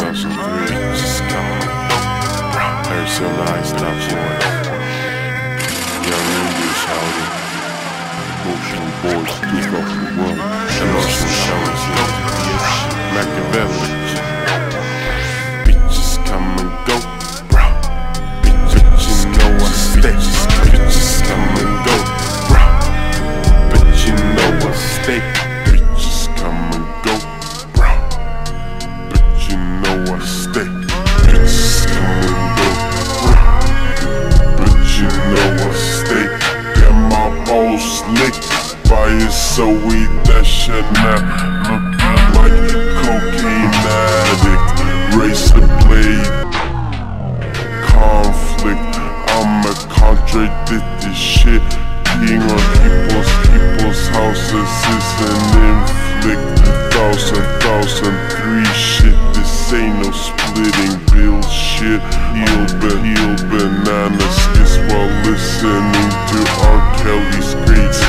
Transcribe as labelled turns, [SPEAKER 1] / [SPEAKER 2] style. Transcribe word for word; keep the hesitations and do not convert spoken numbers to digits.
[SPEAKER 1] thousand three, just coming. Air so nice, that boy. Young English, howdy. Emotional boys, took off the world. Emotional showers, yeah. Machiavelli. Bitches come and go, bro. Bitches, you know I stay. Bitches come and go, bro. But you know I stay. Bitches come and go, bro. But you know I stay. Bitches come and go, bro. But you know I stay. Got my balls slick by it, so we that shit now. Looking like a cocaine addict. Race the blade. Conflict. I'm a contradicted shit. King on people's people's houses is an inflict. Thousand, thousand, three shit. This ain't no splitting bill shit. Heel, but heel bananas. Kiss while listening to R. Kelly's great.